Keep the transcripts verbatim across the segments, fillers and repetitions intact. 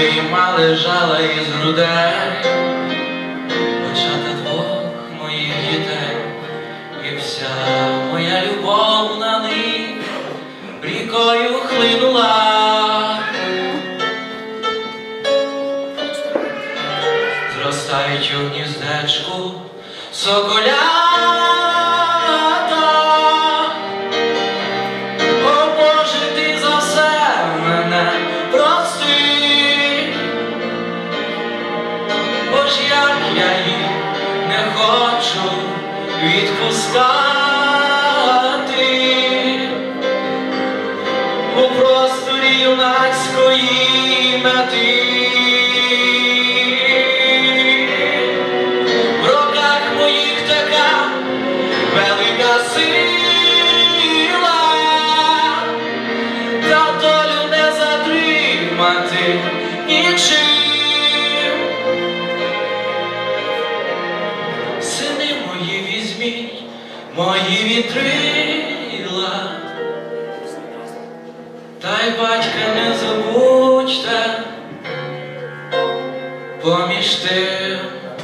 обійма лежала із грудей, очата двох моїх дітей, і вся моя любов на них рікою хлинула. Зростають у гніздечку соколята. О Боже, ти за все мене прости, бо ж як я їх не хочу відпускати у просторі юнацької мети. Нічим, сини мої, візьміть мої вітрила, та й батька не забудьте поміж тим.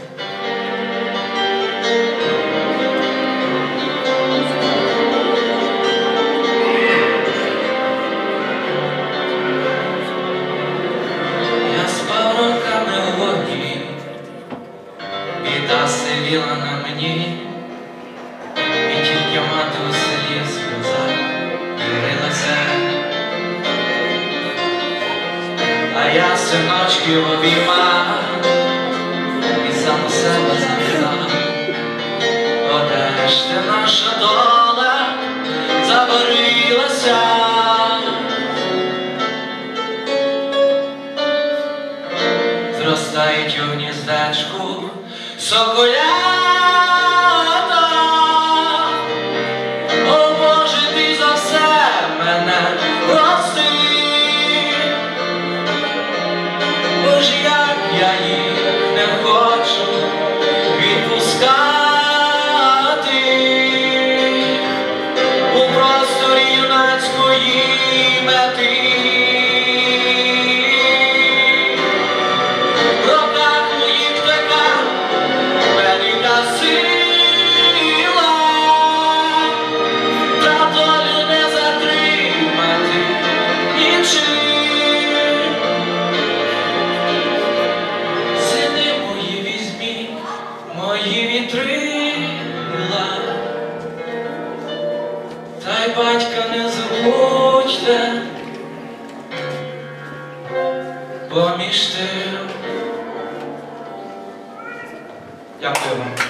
Біда сивіла на мені, і тільки мати у селі в сльозах вірилася. А я синочків обіймав і сам у себе запитав: о, де ж ти, наша доля забарилася? Зростають у гніздечку соколята. О Боже, ти за все мене прости, бо ж як я їх не хочу відпускати у просторі юнацької мети. Мої вітрила, та й батька не забудьте поміж тим. Дякую вам.